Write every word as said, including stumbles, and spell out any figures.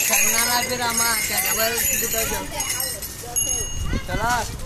खरना ना फिर आमा क्या खबर किती चला